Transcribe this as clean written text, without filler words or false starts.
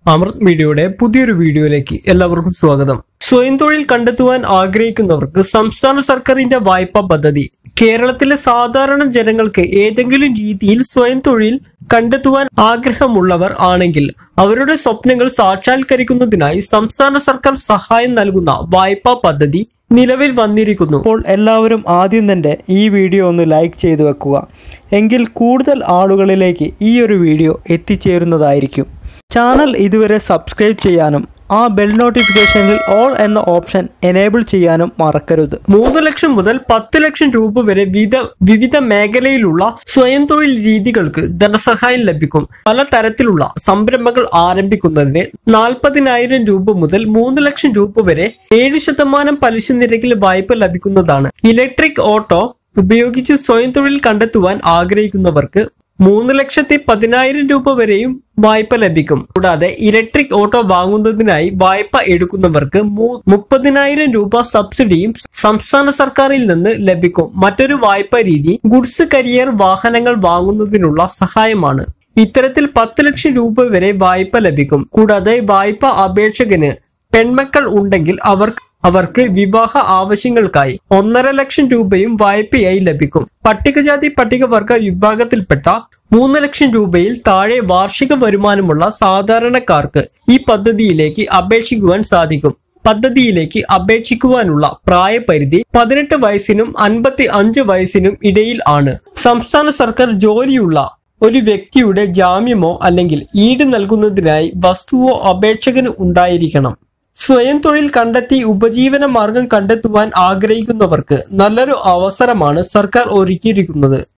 അമൃത് മീഡിയയുടെ പുതിയൊരു വീഡിയോയിലേക്ക് എല്ലാവർക്കും സ്വാഗതം. സ്വയം തൊഴിൽ കണ്ടെത്തുവാൻ ആഗ്രഹിക്കുന്നവർക്ക് സംസ്ഥാന സർക്കാരിന്റെ വായ്പാ പദ്ധതി. കേരളത്തിലെ സാധാരണ ജനങ്ങൾക്ക് ഏതെങ്കിലും രീതിയിൽ സ്വയം തൊഴിൽ കണ്ടെത്തുവാൻ ആഗ്രഹമുള്ളവർ ആണെങ്കിൽ അവരുടെ സ്വപ്നങ്ങൾ സാക്ഷാത്കരിക്കുന്നതിനായി സംസ്ഥാന സർക്കാർ സഹായം നൽകുന്ന വായ്പാ പദ്ധതി നിലവിൽ വന്നിരിക്കുന്നു. അപ്പോൾ എല്ലാവരും ആദ്യം തന്നെ ഈ വീഡിയോ ഒന്ന് ലൈക്ക് ചെയ്തു വെക്കുക. എങ്കിൽ കൂടുതൽ ആളുകളിലേക്ക് ഈ ഒരു വീഡിയോ എത്തിച്ചേരുന്നതായിരിക്കും. ചാനൽ ഇതുവരെ സബ്സ്ക്രൈബ് ചെയ്യാനും ആ ബെൽ നോട്ടിഫിക്കേഷനിൽ ഓൾ എന്ന ഓപ്ഷൻ എനേബിൾ ചെയ്യാനും മറക്കരുത്. 3 ലക്ഷം മുതൽ 10 ലക്ഷം രൂപ വരെ വിവിധ മേഖലയിലുള്ള സ്വയം തൊഴിൽ രീതികൾക്ക് ധനസഹായം ലഭിക്കും. പല തരത്തിലുള്ള സംരംഭങ്ങൾ ആരംഭിക്കുന്നതിന് 40,000 രൂപ മുതൽ 3 ലക്ഷം രൂപ വരെ 7% പലിശ നിരക്കിൽ വായ്പ ലഭിക്കുന്നതാണ്. ഇലക്ട്രിക് ഓട്ടോ ഉപയോഗിച്ച് സ്വയം തൊഴിൽ കണ്ടെത്തുവാൻ ആഗ്രഹിക്കുന്നവർക്ക് 3,10,000 രൂപ വരെയും വായ്പ ലഭിക്കും. കൂടാതെ ഇലക്ട്രിക് ഓട്ടോ വാങ്ങുന്നതിനായി വായ്പ എടുക്കുന്നവർക്ക് 30,000 രൂപ സബ്സിഡിയും സംസ്ഥാന സർക്കാരിൽ നിന്ന് ലഭിക്കും. മറ്റൊരു വായ്പാ രീതി ഗുഡ്സ് കരിയർ വാഹനങ്ങൾ വാങ്ങുന്നതിനുള്ള സഹായമാണ്. ഇത്തരത്തിൽ 10 ലക്ഷം രൂപ വരെ വായ്പ ലഭിക്കും. കൂടാതെ വായ്പ അപേക്ഷകന് പെൺമക്കൾ ഉണ്ടെങ്കിൽ അവർക്ക് വിവാഹ ആവശ്യങ്ങൾക്കായി 1.5 ലക്ഷം രൂപയും വായ്പയായി ലഭിക്കും. പട്ടികജാതി പട്ടികവർഗ വിഭാഗത്തിൽപ്പെട്ട 3 ലക്ഷം രൂപയിൽ താഴെ വാർഷിക വരുമാനമുള്ള സാധാരണക്കാർക്ക് ഈ പദ്ധതിയിലേക്ക് അപേക്ഷിക്കുവാൻ സാധിക്കും. പദ്ധതിയിലേക്ക് അപേക്ഷിക്കുവാനുള്ള പ്രായപരിധി 18 വയസ്സിനും 55 വയസ്സിനും ഇടയിൽ ആണ്. സംസ്ഥാന സർക്കാർ ജോലിയുള്ള ഒരു വ്യക്തിയുടെ ജാമ്യമോ അല്ലെങ്കിൽ ഈട് നൽകുന്നതിനായി വസ്തുവോ അപേക്ഷകന് ഉണ്ടായിരിക്കണം. സ്വയം തൊഴിൽ കണ്ടെത്തി ഉപജീവന മാർഗം കണ്ടെത്തുവാൻ ആഗ്രഹിക്കുന്നവർക്ക് നല്ലൊരു അവസരമാണ് സർക്കാർ ഒരുക്കിയിരിക്കുന്നത്.